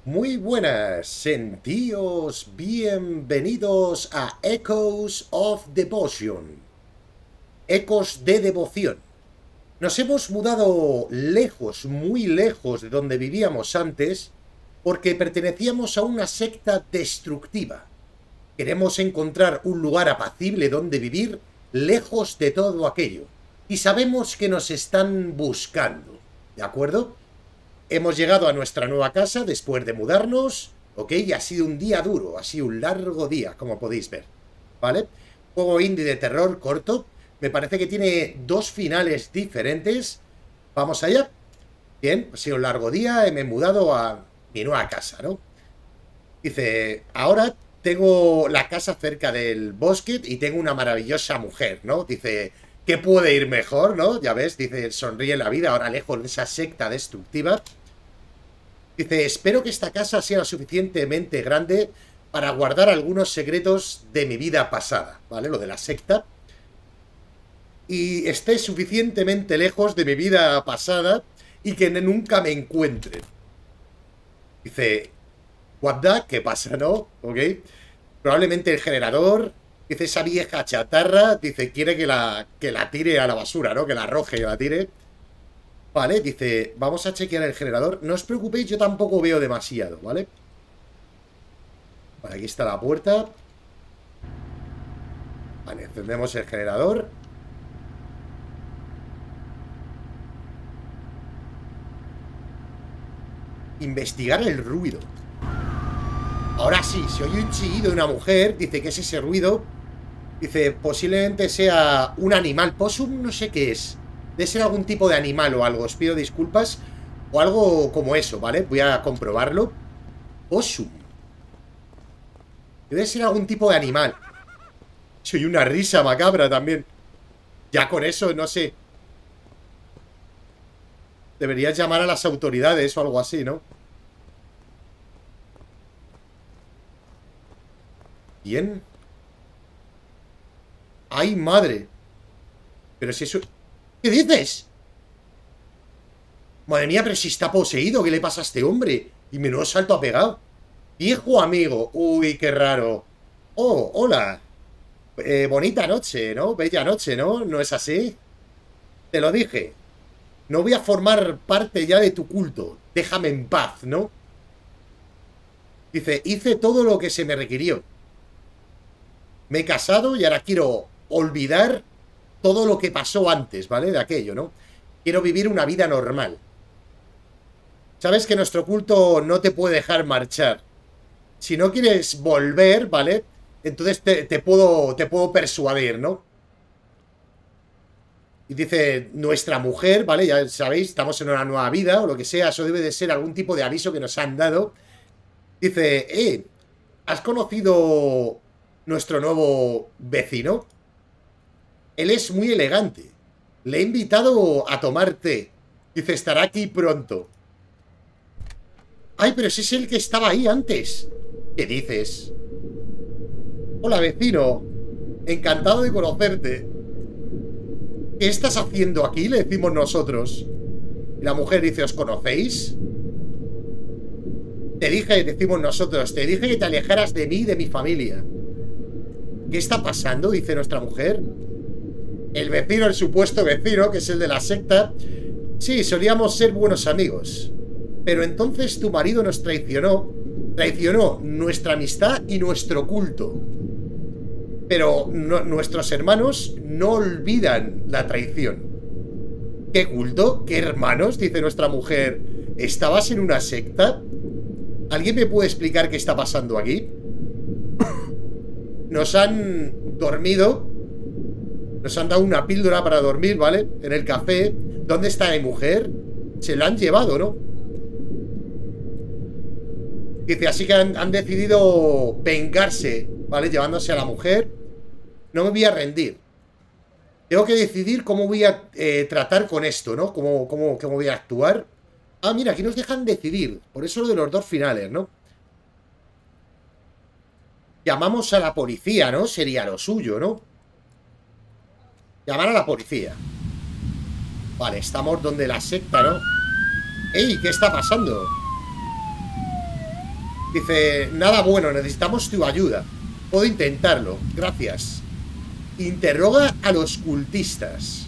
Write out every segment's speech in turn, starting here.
Muy buenas, sentíos bienvenidos a Echoes of Devotion. Ecos de devoción. Nos hemos mudado lejos, muy lejos de donde vivíamos antes, porque pertenecíamos a una secta destructiva. Queremos encontrar un lugar apacible donde vivir, lejos de todo aquello. Y sabemos que nos están buscando, ¿de acuerdo? Hemos llegado a nuestra nueva casa después de mudarnos, ¿ok? Y ha sido un día duro, ha sido un largo día, como podéis ver, ¿vale? Juego indie de terror corto. Me parece que tiene dos finales diferentes. Vamos allá. Bien, ha sido un largo día, me he mudado a mi nueva casa, ¿no? Dice, ahora tengo la casa cerca del bosque y tengo una maravillosa mujer, ¿no? Dice, ¿qué puede ir mejor, no? Ya ves, dice, sonríe la vida, ahora lejos de esa secta destructiva. Dice, espero que esta casa sea lo suficientemente grande para guardar algunos secretos de mi vida pasada, ¿vale? Lo de la secta. Y esté suficientemente lejos de mi vida pasada y que nunca me encuentren. Dice, what the, ¿qué pasa, no? ¿Ok? Probablemente el generador, dice, esa vieja chatarra, dice, quiere que la tire a la basura, ¿no? Que la arroje y la tire. Vale, dice, vamos a chequear el generador. No os preocupéis, yo tampoco veo demasiado, ¿vale? Vale, aquí está la puerta. Vale, encendemos el generador. Investigar el ruido. Ahora sí, se oye un chillido de una mujer. Dice, ¿qué es ese ruido? Dice, posiblemente sea un animal. Possum no sé qué es. Debe ser algún tipo de animal o algo. Os pido disculpas. O algo como eso, ¿vale? Voy a comprobarlo. Possum. Debe ser algún tipo de animal. Soy una risa macabra también. Ya con eso, no sé. Deberías llamar a las autoridades o algo así, ¿no? Bien. ¡Ay, madre! Pero si eso... ¿Qué dices? Madre mía, pero si está poseído. ¿Qué le pasa a este hombre? Y menudo salto ha pegado. Viejo amigo. Uy, qué raro. Oh, hola. Bonita noche, ¿no? Bella noche, ¿no? ¿No es así? Te lo dije. No voy a formar parte ya de tu culto. Déjame en paz, ¿no? Dice, hice todo lo que se me requirió. Me he casado y ahora quiero olvidar todo lo que pasó antes, ¿vale? De aquello, ¿no? Quiero vivir una vida normal. Sabes que nuestro culto no te puede dejar marchar. Si no quieres volver, ¿vale? Entonces te puedo persuadir, ¿no? Y dice, nuestra mujer, ¿vale? Ya sabéis, estamos en una nueva vida o lo que sea. Eso debe de ser algún tipo de aviso que nos han dado. Dice, ¿has conocido nuestro nuevo vecino? Él es muy elegante. Le he invitado a tomar té. Dice, estará aquí pronto. Ay, pero ese es el que estaba ahí antes. ¿Qué dices? Hola, vecino. Encantado de conocerte. ¿Qué estás haciendo aquí? Le decimos nosotros. Y la mujer dice, ¿os conocéis? Te dije, decimos nosotros, te dije que te alejaras de mí y de mi familia. ¿Qué está pasando? Dice nuestra mujer. El vecino, el supuesto vecino, que es el de la secta. Sí, solíamos ser buenos amigos. Pero entonces tu marido nos traicionó. Traicionó nuestra amistad y nuestro culto. Pero nuestros hermanos no olvidan la traición. ¿Qué culto? ¿Qué hermanos? Dice nuestra mujer. ¿Estabas en una secta? ¿Alguien me puede explicar qué está pasando aquí? Nos han dormido. Nos han dado una píldora para dormir, ¿vale? En el café. ¿Dónde está mi mujer? Se la han llevado, ¿no? Dice, así que han decidido vengarse, ¿vale? Llevándose a la mujer. No me voy a rendir. Tengo que decidir cómo voy a tratar con esto, ¿no? Cómo voy a actuar. Ah, mira, aquí nos dejan decidir. Por eso lo de los dos finales, ¿no? Llamamos a la policía, ¿no? Sería lo suyo, ¿no? Llamar a la policía. Vale, estamos donde la secta, ¿no? ¡Ey! ¿Qué está pasando? Dice, nada bueno, necesitamos tu ayuda. Puedo intentarlo, gracias. Interroga a los cultistas.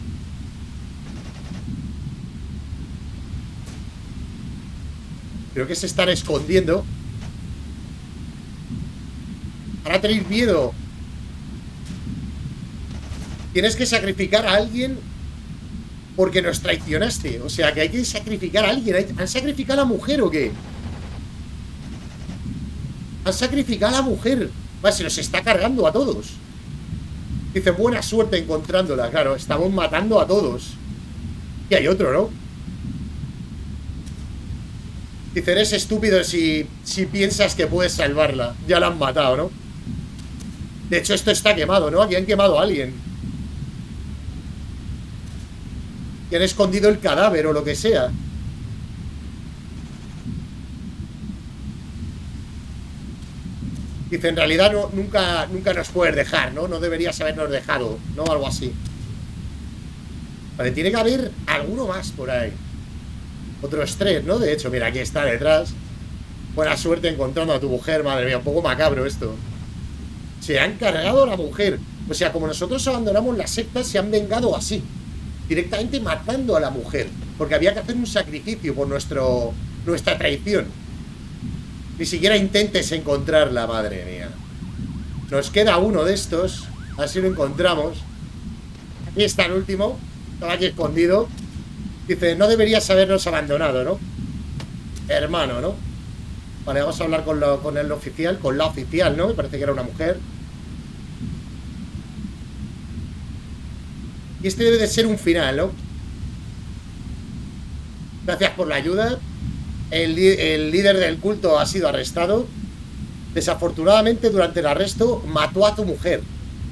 Creo que se están escondiendo. Para tener miedo. Tienes que sacrificar a alguien porque nos traicionaste. O sea, que hay que sacrificar a alguien. ¿Han sacrificado a la mujer o qué? Han sacrificado a la mujer. Vale, se nos está cargando a todos. Dice, buena suerte encontrándola. Claro, estamos matando a todos. Y hay otro, ¿no? Dice, eres estúpido si piensas que puedes salvarla. Ya la han matado, ¿no? De hecho, esto está quemado, ¿no? Aquí han quemado a alguien. Y han escondido el cadáver o lo que sea. Dice, en realidad nunca nos puedes dejar, ¿no? No deberías habernos dejado, ¿no? Algo así. Vale, tiene que haber alguno más por ahí. Otro estrés, ¿no? De hecho, mira, aquí está detrás. Buena suerte encontrando a tu mujer, madre mía. Un poco macabro esto. Se han cargado a la mujer. O sea, como nosotros abandonamos la secta, se han vengado así. Directamente matando a la mujer. Porque había que hacer un sacrificio por nuestra traición. Ni siquiera intentes encontrarla, madre mía. Nos queda uno de estos. A ver si lo encontramos. Aquí está el último. Estaba aquí escondido. Dice, no deberías habernos abandonado, ¿no? Hermano, ¿no? Vale, vamos a hablar con el oficial. Con la oficial, ¿no? Me parece que era una mujer. Y este debe de ser un final, ¿no? Gracias por la ayuda. El líder del culto ha sido arrestado. Desafortunadamente, durante el arresto, mató a tu mujer.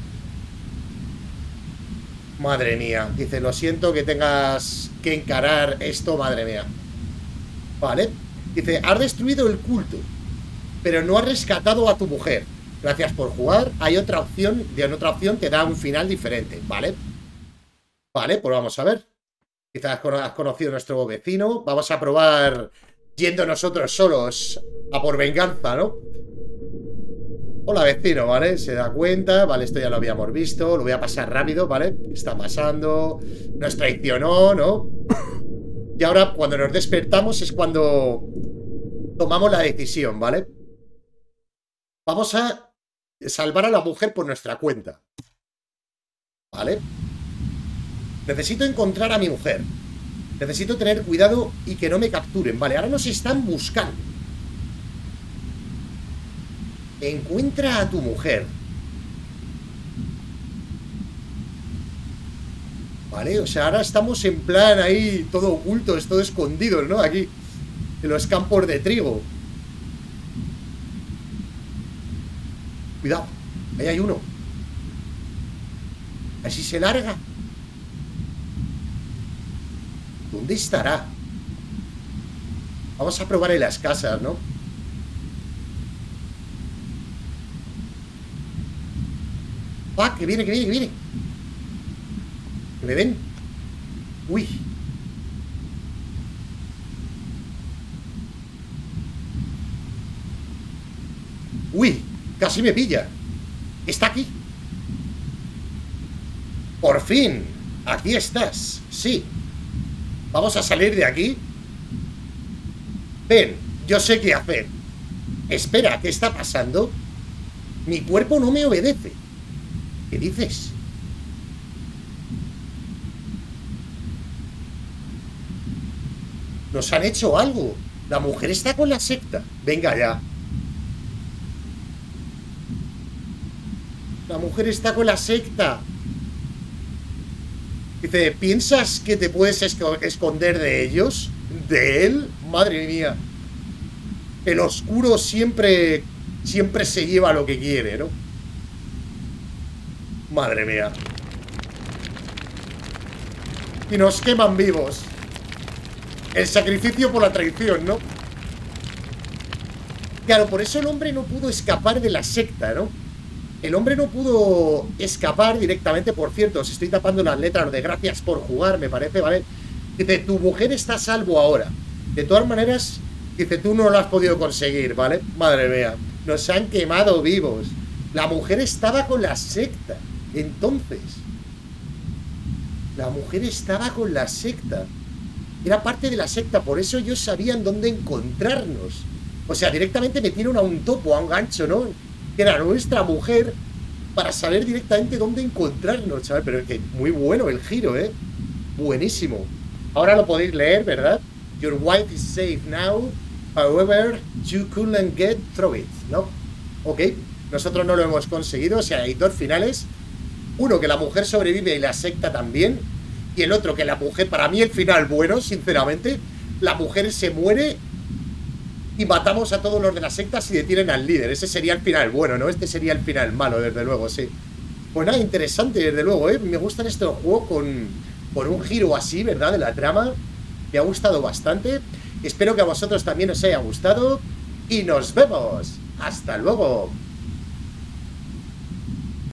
Madre mía. Dice, lo siento que tengas que encarar esto, madre mía. Vale. Dice, has destruido el culto, pero no has rescatado a tu mujer. Gracias por jugar. Hay otra opción. Y en otra opción te da un final diferente. Vale. Vale, pues vamos a ver. Quizás has conocido a nuestro vecino. Vamos a probar yendo nosotros solos a por venganza, ¿no? Hola, vecino, ¿vale? Se da cuenta, ¿vale? Esto ya lo habíamos visto. Lo voy a pasar rápido, ¿vale? ¿Qué está pasando? Nos traicionó, ¿no? Y ahora, cuando nos despertamos, es cuando tomamos la decisión, ¿vale? Vamos a salvar a la mujer por nuestra cuenta. ¿Vale? Necesito encontrar a mi mujer. Necesito tener cuidado y que no me capturen. Vale, ahora nos están buscando. Encuentra a tu mujer. Vale, o sea, ahora estamos en plan ahí, todo ocultos, todo escondidos, ¿no? Aquí, en los campos de trigo. Cuidado, ahí hay uno. Así se larga. ¿Dónde estará? Vamos a probar en las casas, ¿no? ¡Ah! ¡Que viene, que viene, que viene! ¿Que me ven? ¡Uy! ¡Uy! Casi me pilla. Está aquí. Por fin. Aquí estás. Sí. Vamos a salir de aquí. Ven, yo sé qué hacer. Espera, ¿qué está pasando? Mi cuerpo no me obedece. ¿Qué dices? Nos han hecho algo. La mujer está con la secta. Venga ya. La mujer está con la secta. Dice, ¿piensas que te puedes esconder de ellos? ¿De él? Madre mía. El oscuro siempre se lleva lo que quiere, ¿no? Madre mía. Y nos queman vivos. El sacrificio por la traición, ¿no? Claro, por eso el hombre no pudo escapar de la secta, ¿no? El hombre no pudo escapar directamente. Por cierto, os estoy tapando las letras de gracias por jugar, me parece, ¿vale? Dice, tu mujer está a salvo ahora. De todas maneras, Dice, tú no lo has podido conseguir, ¿vale? Madre mía, nos han quemado vivos. La mujer estaba con la secta. Entonces, la mujer estaba con la secta. Era parte de la secta, por eso ellos sabían dónde encontrarnos. O sea, directamente metieron a un topo, a un gancho, ¿no? Que era nuestra mujer, para saber directamente dónde encontrarnos, ¿sabes? Pero es que muy bueno el giro, ¿eh? Buenísimo. Ahora lo podéis leer, ¿verdad? Your wife is safe now, however, you couldn't get through it, ¿no? Ok, nosotros no lo hemos conseguido, o sea, hay dos finales. Uno, que la mujer sobrevive y la secta también. Y el otro, que la mujer, para mí el final bueno, sinceramente, la mujer se muere y matamos a todos los de las sectas y detienen al líder. Ese sería el final bueno, ¿no? Este sería el final malo, desde luego, sí. Pues nada, interesante, desde luego, ¿eh? Me gustan estos juegos con un giro así, ¿verdad? De la trama. Me ha gustado bastante. Espero que a vosotros también os haya gustado. Y nos vemos. ¡Hasta luego!